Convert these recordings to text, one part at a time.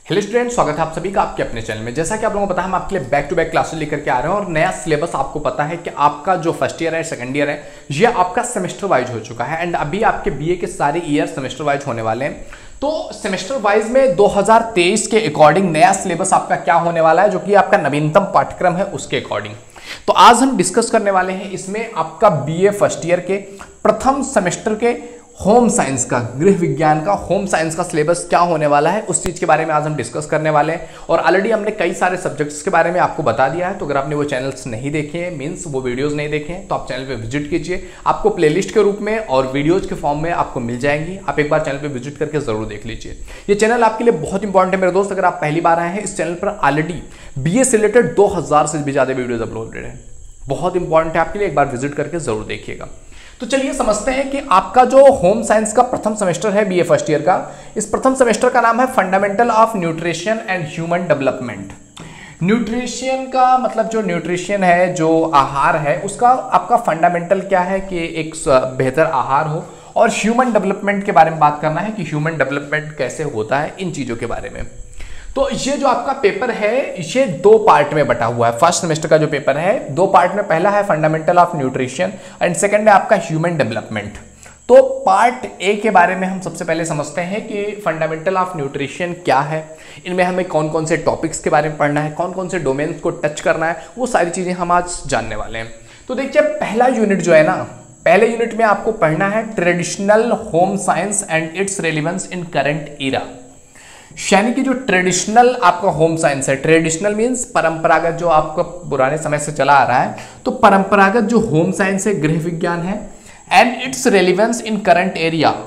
Hello student, स्वागत है आप सभी का आपके अपने चैनल में। जैसा कि आप लोगों को पता है, हम आपके लिए बैक टू बैक क्लासेस लेकर के आ रहे हैं और नया सिलेबस आपको पता है कि आपका जो फर्स्ट ईयर है, सेकंड ईयर है, ये आपका सेमेस्टर वाइज हो चुका है एंड अभी आपके बीए के सारे ईयर सेमेस्टर वाइज होने वाले हैं। तो सेमेस्टर वाइज में 2023 के अकॉर्डिंग नया सिलेबस आपका क्या होने वाला है, जो कि आपका नवीनतम पाठ्यक्रम है उसके अकॉर्डिंग। तो आज हम डिस्कस करने वाले हैं इसमें आपका बीए फर्स्ट ईयर के प्रथम सेमेस्टर के होम साइंस का, गृह विज्ञान का होम साइंस का सिलेबस क्या होने वाला है, उस चीज़ के बारे में आज हम डिस्कस करने वाले हैं। और ऑलरेडी हमने कई सारे सब्जेक्ट्स के बारे में आपको बता दिया है, तो अगर आपने वो चैनल्स नहीं देखे हैं, मीन्स वो वीडियोस नहीं देखे हैं, तो आप चैनल पे विजिट कीजिए। आपको प्लेलिस्ट के रूप में और वीडियोज के फॉर्म में आपको मिल जाएंगी। आप एक बार चैनल पर विजिट करके जरूर देख लीजिए। ये चैनल आपके लिए बहुत इंपॉर्टेंट है मेरे दोस्त। अगर आप पहली बार आए हैं, इस चैनल पर ऑलरेडी बीए से रिलेटेड 2000 से भी ज़्यादा वीडियोज अपलोडेड है। बहुत इंपॉर्टेंट है आपके लिए, एक बार विजिट करके जरूर देखिएगा। तो चलिए समझते हैं कि आपका जो होम साइंस का प्रथम सेमेस्टर है बीए फर्स्ट ईयर का, इस प्रथम सेमेस्टर का नाम है fundamental of nutrition and human development. Nutrition का मतलब जो न्यूट्रिशन है, जो आहार है, उसका आपका फंडामेंटल क्या है कि एक बेहतर आहार हो, और ह्यूमन डेवलपमेंट के बारे में बात करना है कि ह्यूमन डेवलपमेंट कैसे होता है, इन चीज़ों के बारे में। तो ये जो आपका पेपर है, ये दो पार्ट में बटा हुआ है। फर्स्ट सेमेस्टर का जो पेपर है दो पार्ट में, पहला है fundamental of nutrition and second है आपका ह्यूमन डेवलपमेंट। तो पार्ट ए के बारे में हम सबसे पहले समझते हैं कि फंडामेंटल ऑफ न्यूट्रिशन क्या है, इनमें हमें कौन कौन से टॉपिक्स के बारे में पढ़ना है, कौन कौन से डोमेन्स को टच करना है, वो सारी चीज़ें हम आज जानने वाले हैं। तो देखिए, पहला यूनिट जो है ना, पहले यूनिट में आपको पढ़ना है traditional home science and its relevance in current era. यानी कि जो ट्रेडिशनल आपका होम साइंस है, ट्रेडिशनल मीन्स परंपरागत, जो आपका पुराने समय से चला आ रहा है, तो परंपरागत जो होम साइंस है, गृह विज्ञान है, and its relevance in current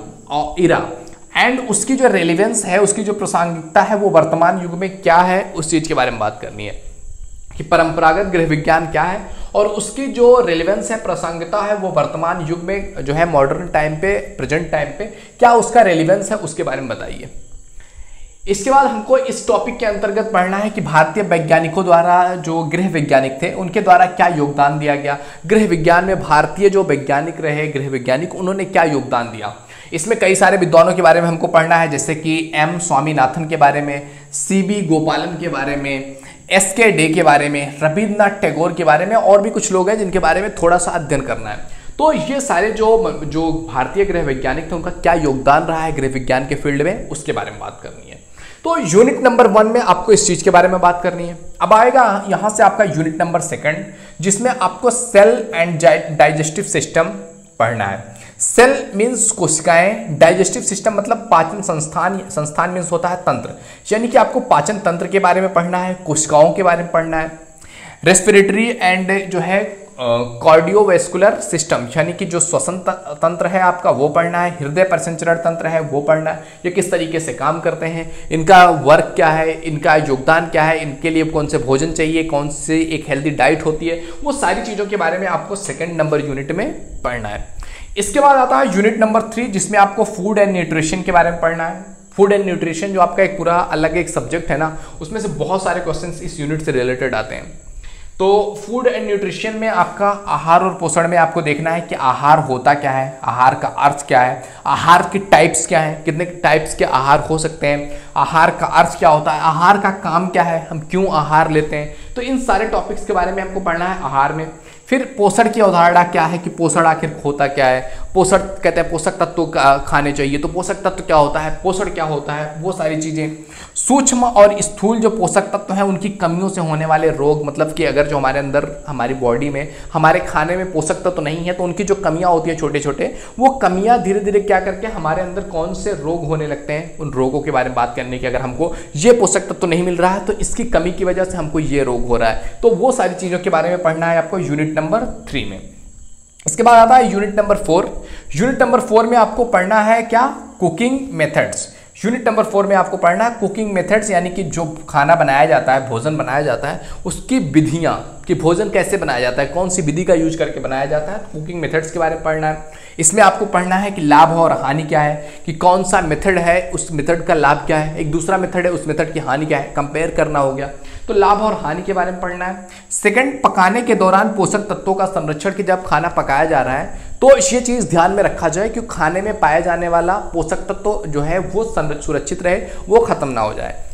era, and उसकी जो रेलिवेंस है, उसकी जो प्रासंगिकता है, वो वर्तमान युग में क्या है, उस चीज के बारे में बात करनी है कि परंपरागत गृह विज्ञान क्या है और उसकी जो रेलिवेंस है, प्रासंगिकता है, वो वर्तमान युग में जो है, मॉडर्न टाइम पे, प्रेजेंट टाइम पे क्या उसका रेलिवेंस है, उसके बारे में बताइए। इसके बाद हमको इस टॉपिक के अंतर्गत पढ़ना है कि भारतीय वैज्ञानिकों द्वारा, जो गृह वैज्ञानिक थे, उनके द्वारा क्या योगदान दिया गया गृह विज्ञान में। भारतीय जो वैज्ञानिक रहे, गृह वैज्ञानिक, उन्होंने क्या योगदान दिया। इसमें कई सारे विद्वानों के बारे में हमको पढ़ना है, जैसे कि एम स्वामीनाथन के बारे में, सीबी गोपालन के बारे में, एसके डे के बारे में, रविन्द्रनाथ टैगोर के बारे में, और भी कुछ लोग हैं जिनके बारे में थोड़ा सा अध्ययन करना है। तो ये सारे जो भारतीय गृह वैज्ञानिक थे, उनका क्या योगदान रहा है गृह विज्ञान के फील्ड में, उसके बारे में बात करनी है। तो यूनिट नंबर 1 में आपको इस चीज के बारे में बात करनी है। अब आएगा यहां से आपका यूनिट नंबर 2, जिसमें आपको सेल एंड डाइजेस्टिव सिस्टम पढ़ना है। सेल मीन्स कोशिकाएं, डाइजेस्टिव सिस्टम मतलब पाचन संस्थान, संस्थान मीन्स होता है तंत्र, यानी कि आपको पाचन तंत्र के बारे में पढ़ना है, कोशिकाओं के बारे में पढ़ना है। रेस्पिरेटरी एंड जो है कार्डियोवैस्कुलर सिस्टम, यानी कि जो श्वसन तंत्र है आपका, वो पढ़ना है। हृदय परिसंचरण तंत्र है, वो पढ़ना है। ये किस तरीके से काम करते हैं, इनका वर्क क्या है, इनका योगदान क्या है, इनके लिए कौन से भोजन चाहिए, कौन सी एक हेल्दी डाइट होती है, वो सारी चीज़ों के बारे में आपको 2 नंबर यूनिट में पढ़ना है। इसके बाद आता है यूनिट नंबर 3, जिसमें आपको फूड एंड न्यूट्रिशन के बारे में पढ़ना है। फूड एंड न्यूट्रिशन जो आपका एक पूरा अलग एक सब्जेक्ट है ना, उसमें से बहुत सारे क्वेश्चन इस यूनिट से रिलेटेड आते हैं। तो फूड एंड न्यूट्रिशन में आपका आहार और पोषण में आपको देखना है कि आहार होता क्या है, आहार का अर्थ क्या है, आहार की टाइप्स क्या है, कितने टाइप्स के आहार हो सकते हैं, आहार का अर्थ क्या होता है, आहार का काम क्या है, हम क्यों आहार लेते हैं। तो इन सारे टॉपिक्स के बारे में हमको पढ़ना है आहार में। फिर पोषण की अवधारणा क्या है कि पोषण आखिर होता क्या है, पोषण कहते हैं पोषक तत्व खाने चाहिए, तो पोषक तत्व क्या होता है, पोषण क्या होता है, वो सारी चीज़ें। सूक्ष्म और स्थूल जो पोषक तत्व हैं, उनकी कमियों से होने वाले रोग, मतलब कि अगर जो हमारे अंदर, हमारी बॉडी में, हमारे खाने में पोषक तत्व नहीं है, तो उनकी जो कमियां होती हैं छोटे छोटे, वो कमियां धीरे धीरे क्या करके हमारे अंदर कौन से रोग होने लगते हैं, उन रोगों के बारे में बात करने की। अगर हमको ये पोषक तत्व नहीं मिल रहा है, तो इसकी कमी की वजह से हमको ये रोग हो रहा है। तो वो सारी चीज़ों के बारे में पढ़ना है आपको यूनिट नंबर 3 में। इसके बाद आता है यूनिट नंबर 4। यूनिट नंबर 4 में आपको पढ़ना है क्या, कुकिंग मेथड्स। यूनिट नंबर 4 में आपको पढ़ना है कुकिंग मेथड्स, यानी कि जो खाना बनाया जाता है, भोजन बनाया जाता है, उसकी विधियां, कि भोजन कैसे बनाया जाता है, कौन सी विधि का यूज करके बनाया जाता है, कुकिंग मेथड्स के बारे में पढ़ना है। इसमें आपको पढ़ना है कि लाभ और हानि क्या है, कि कौन सा मेथड है, उस मेथड का लाभ क्या है, एक दूसरा मेथड है, उस मेथड की हानि क्या है, कंपेयर करना हो गया। तो लाभ और हानि के बारे में पढ़ना है। सेकंड, पकाने के दौरान पोषक तत्वों का संरक्षण, कि जब खाना पकाया जा रहा है तो ये चीज़ ध्यान में रखा जाए कि खाने में पाया जाने वाला पोषक तत्व जो है वो सुरक्षित रहे, वो खत्म ना हो जाए।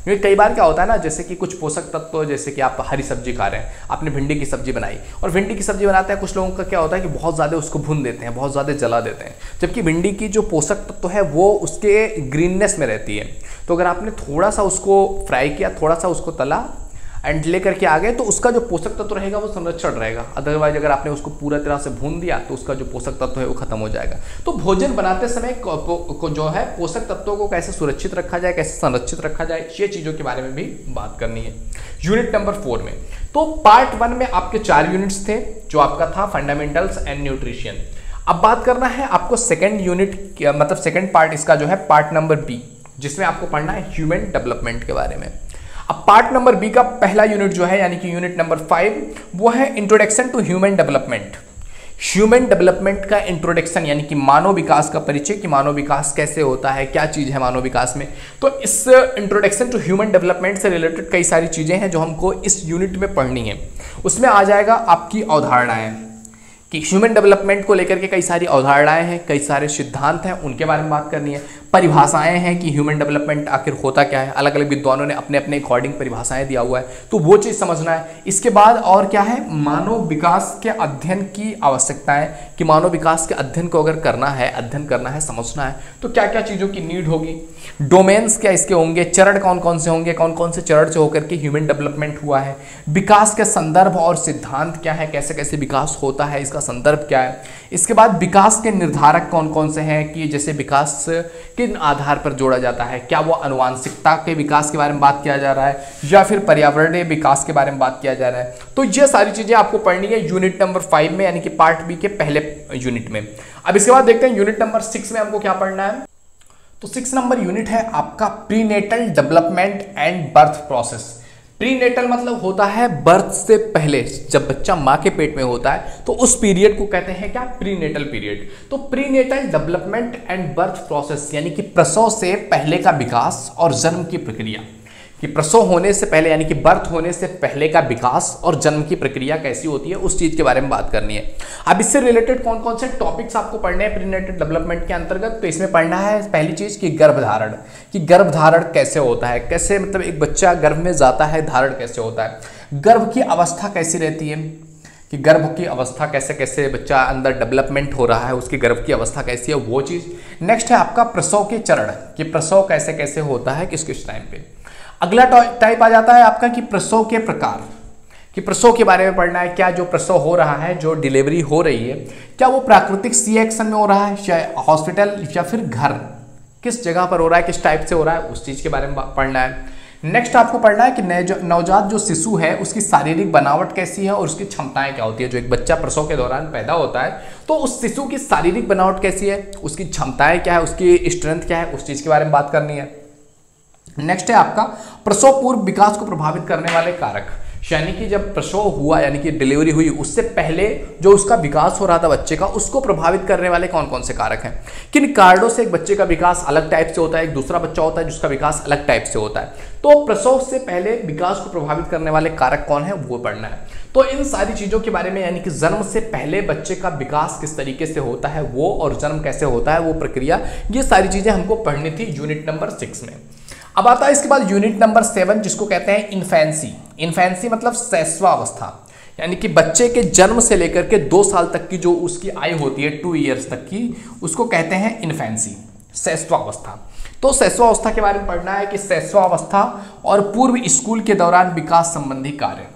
क्योंकि कई बार क्या होता है ना, जैसे कि कुछ पोषक तत्व, जैसे कि आप हरी सब्जी खा रहे हैं, आपने भिंडी की सब्जी बनाई, और भिंडी की सब्जी बनाते हैं कुछ लोगों का क्या होता है कि बहुत ज़्यादा उसको भून देते हैं, बहुत ज़्यादा जला देते हैं, जबकि भिंडी की जो पोषक तत्व है वो उसके ग्रीननेस में रहती है। तो अगर आपने थोड़ा सा उसको फ्राई किया, थोड़ा सा उसको तला एंड लेकर के आ गए, तो उसका जो पोषक तत्व रहेगा वो संरक्षण रहेगा। अदरवाइज अगर आपने उसको पूरा तरह से भून दिया तो उसका जो पोषक तत्व है वो खत्म हो जाएगा। तो भोजन बनाते समय जो है पोषक तत्वों को कैसे सुरक्षित रखा जाए, कैसे संरक्षित रखा जाए, ये चीज़ों के बारे में भी बात करनी है यूनिट नंबर 4 में। तो पार्ट 1 में आपके 4 यूनिट्स थे, जो आपका था फंडामेंटल्स एंड न्यूट्रिशन। अब बात करना है आपको सेकेंड यूनिट, मतलब सेकेंड पार्ट इसका जो है पार्ट नंबर बी, जिसमें आपको पढ़ना है ह्यूमन डेवलपमेंट के बारे में। अब पार्ट नंबर बी का पहला यूनिट जो है यानी कि यूनिट नंबर 5, वो है introduction to human development. Human development का इंट्रोडक्शन यानी कि मानव विकास का परिचय, कि मानव विकास कैसे होता है, क्या चीज़ है मानव विकास में। तो इस इंट्रोडक्शन टू ह्यूमन डेवलपमेंट से रिलेटेड कई सारी चीज़ें हैं जो हमको इस यूनिट में पढ़नी है। उसमें आ जाएगा आपकी अवधारणाएं, कि ह्यूमन डेवलपमेंट को लेकर के कई सारी अवधारणाएं हैं, कई सारे सिद्धांत हैं, उनके बारे में बात करनी है। परिभाषाएं हैं कि ह्यूमन डेवलपमेंट आखिर होता क्या है, अलग अलग विद्वानों ने अपने अपने अकॉर्डिंग परिभाषाएं दिया हुआ है, तो वो चीज़ समझना है। इसके बाद और क्या है, मानव विकास के अध्ययन की आवश्यकताएं, कि मानव विकास के अध्ययन को अगर करना है, अध्ययन करना है, समझना है, तो क्या क्या चीज़ों की नीड होगी, डोमेन्स क्या इसके होंगे, चरण कौन कौन से होंगे, कौन कौन से चरण से होकर के ह्यूमन डेवलपमेंट हुआ है, विकास के संदर्भ और सिद्धांत क्या है, कैसे कैसे विकास होता है, इसका संदर्भ क्या है। इसके बाद विकास के निर्धारक कौन कौन से हैं, कि जैसे विकास किन आधार पर जोड़ा जाता है, क्या वो अनुवांशिकता के विकास के बारे में बात किया जा रहा है या फिर पर्यावरणीय विकास के बारे में बात किया जा रहा है। तो ये सारी चीजें आपको पढ़नी है यूनिट नंबर 5 में, यानी कि पार्ट बी के पहले यूनिट में। अब इसके बाद देखते हैं यूनिट नंबर 6 में हमको क्या पढ़ना है। तो 6 नंबर यूनिट है आपका prenatal development and birth process. Prenatal मतलब होता है बर्थ से पहले, जब बच्चा माँ के पेट में होता है तो उस पीरियड को कहते हैं क्या, प्रीनेटल पीरियड। तो prenatal development and birth process यानी कि प्रसव से पहले का विकास और जन्म की प्रक्रिया, कि प्रसव होने से पहले यानी कि बर्थ होने से पहले का विकास और जन्म की प्रक्रिया कैसी होती है, उस चीज के बारे में बात करनी है। अब इससे रिलेटेड कौन कौन से टॉपिक्स आपको पढ़ने हैं प्रीनेटल डेवलपमेंट के अंतर्गत, तो इसमें पढ़ना है पहली चीज कि गर्भधारण, कि गर्भधारण कैसे होता है, कैसे मतलब एक बच्चा गर्भ में जाता है, धारण कैसे होता है, गर्भ की अवस्था कैसी रहती है, कि गर्भ की अवस्था कैसे कैसे बच्चा अंदर डेवलपमेंट हो रहा है, उसकी गर्भ की अवस्था कैसी है, वो चीज। नेक्स्ट है आपका प्रसव के चरण, कि प्रसव कैसे कैसे होता है, किस किस टाइम पे। अगला टाइप आ जाता है आपका कि प्रसव के प्रकार, कि प्रसव के बारे में पढ़ना है, क्या जो प्रसव हो रहा है, जो डिलीवरी हो रही है, क्या वो प्राकृतिक सी एक्शन में हो रहा है या हॉस्पिटल या फिर घर, किस जगह पर हो रहा है, किस टाइप से हो रहा है, उस चीज के बारे में पढ़ना है। नेक्स्ट आपको पढ़ना है कि नवजात जो शिशु है उसकी शारीरिक बनावट कैसी है और उसकी क्षमताएं क्या होती है। जो एक बच्चा प्रसव के दौरान पैदा होता है तो उस शिशु की शारीरिक बनावट कैसी है, उसकी क्षमताएं क्या है, उसकी स्ट्रेंथ क्या है, उस चीज के बारे में बात करनी है। नेक्स्ट है आपका प्रसव पूर्व विकास को प्रभावित करने वाले कारक, यानी कि जब प्रसव हुआ यानी कि डिलीवरी हुई उससे पहले जो उसका विकास हो रहा था बच्चे का, उसको प्रभावित करने वाले कौन कौन से कारक हैं। किन कारणों से एक बच्चे का विकास अलग टाइप से होता है, एक दूसरा बच्चा होता है जिसका विकास अलग टाइप से होता है। तो प्रसव से पहले विकास को प्रभावित करने वाले कारक कौन है, वो पढ़ना है। तो इन सारी चीजों के बारे में, यानी कि जन्म से पहले बच्चे का विकास किस तरीके से होता है वो, और जन्म कैसे होता है वो प्रक्रिया, ये सारी चीजें हमको पढ़नी थी यूनिट नंबर 6 में। अब आता है इसके बाद यूनिट नंबर 7, जिसको कहते हैं इन्फेंसी। इन्फेंसी मतलब शैशवावस्था, यानी कि बच्चे के जन्म से लेकर के 2 साल तक की जो उसकी आयु होती है, 2 ईयर्स तक की, उसको कहते हैं इन्फेंसी, शैशवावस्था। तो शैशवावस्था के बारे में पढ़ना है कि शैशवावस्था और पूर्व स्कूल के दौरान विकास संबंधी कार्य।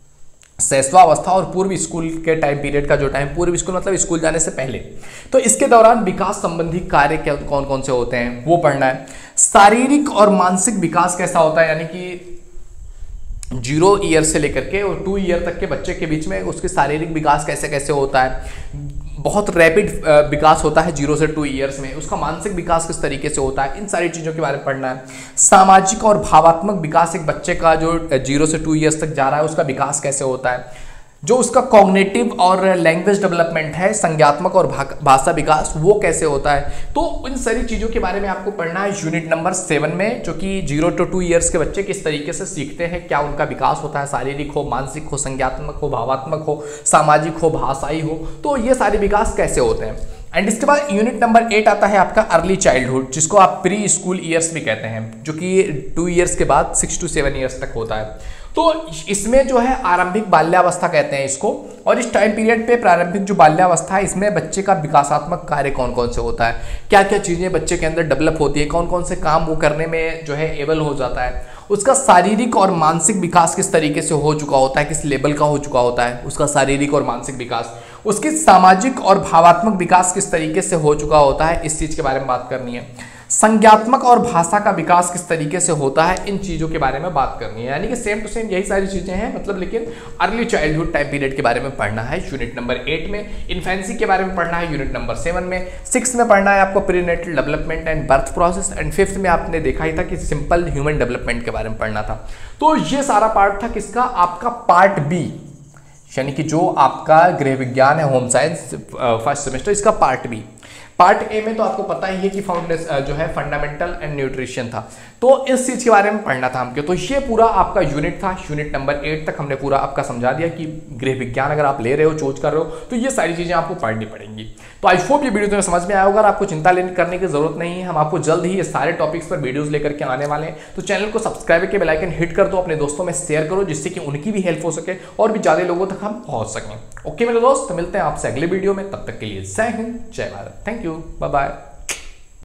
शैशवावस्था और पूर्व स्कूल के टाइम पीरियड का जो टाइम, पूर्व स्कूल मतलब स्कूल जाने से पहले, तो इसके दौरान विकास संबंधी कार्य क्या कौन कौन से होते हैं वो पढ़ना है। शारीरिक और मानसिक विकास कैसा होता है, यानी कि 0 ईयर से लेकर के और 2 ईयर तक के बच्चे के बीच में उसके शारीरिक विकास कैसे कैसे होता है। बहुत रैपिड विकास होता है 0 से 2 ईयर्स में। उसका मानसिक विकास किस तरीके से होता है, इन सारी चीज़ों के बारे में पढ़ना है। सामाजिक और भावात्मक विकास, एक बच्चे का जो 0 से 2 ईयर्स तक जा रहा है उसका विकास कैसे होता है। जो उसका कॉग्निटिव और लैंग्वेज डेवलपमेंट है, संज्ञात्मक और भाषा विकास, वो कैसे होता है। तो इन सारी चीज़ों के बारे में आपको पढ़ना है यूनिट नंबर 7 में, जो कि 0 to 2 ईयर्स के बच्चे किस तरीके से सीखते हैं, क्या उनका विकास होता है, शारीरिक हो, मानसिक हो, संज्ञात्मक हो, भावात्मक हो, सामाजिक हो, भाषाई हो, तो ये सारे विकास कैसे होते हैं। एंड इसके बाद यूनिट नंबर 8 आता है आपका अर्ली चाइल्डहुड, जिसको आप प्री स्कूल ईयर्स भी कहते हैं, जो कि 2 ईयर्स के बाद 6 to 7 ईयर्स तक होता है। तो इसमें जो है आरंभिक बाल्यावस्था कहते हैं इसको, और इस टाइम पीरियड पे प्रारंभिक जो बाल्यावस्था है इसमें बच्चे का विकासात्मक कार्य कौन कौन से होता है, क्या क्या चीज़ें बच्चे के अंदर डेवलप होती है, कौन कौन से काम वो करने में जो है एबल हो जाता है, उसका शारीरिक और मानसिक विकास किस तरीके से हो चुका होता है, किस लेवल का हो चुका होता है उसका शारीरिक और मानसिक विकास, उसकी सामाजिक और भावात्मक विकास किस तरीके से हो चुका होता है, इस चीज़ के बारे में बात करनी है। संज्ञात्मक और भाषा का विकास किस तरीके से होता है, इन चीज़ों के बारे में बात करनी है। यानी कि सेम टू सेम यही सारी चीज़ें हैं, मतलब लेकिन अर्ली चाइल्डहुड टाइम पीरियड के बारे में पढ़ना है यूनिट नंबर 8 में, इन्फेंसी के बारे में पढ़ना है यूनिट नंबर 7 में, 6 में पढ़ना है आपको prenatal development and birth process, and 5th में आपने देखा ही था कि सिंपल ह्यूमन डेवलपमेंट के बारे में पढ़ना था। तो ये सारा पार्ट था किसका, आपका पार्ट बी, यानी कि जो आपका गृह विज्ञान है, होम साइंस फर्स्ट सेमेस्टर, इसका पार्ट बी। पार्ट ए में तो आपको पता ही है कि फाउंडेशन जो है फंडामेंटल एंड न्यूट्रिशन था, तो इस चीज के बारे में पढ़ना था हमको। तो ये पूरा आपका यूनिट था, यूनिट नंबर 8 तक हमने पूरा आपका समझा दिया कि गृह विज्ञान अगर आप ले रहे हो, चूज कर रहे हो, तो ये सारी चीजें आपको पढ़नी पड़ेंगी। तो आई होप ये वीडियो तुम्हें समझ में आया होगा, आपको चिंता करने की जरूरत नहीं है, हम आपको जल्द ही ये सारे टॉपिक्स पर वीडियोस लेकर के आने वाले हैं। तो चैनल को सब्सक्राइब करके बेल आइकन हिट कर दो, अपने दोस्तों में शेयर करो, जिससे कि उनकी भी हेल्प हो सके और भी ज्यादा लोगों तक हम पहुंच सकें। ओके मेरे दोस्त, मिलते हैं आपसे अगले वीडियो में, तब तक के लिए जय हिंद, जय Bharat, thank you, bye bye.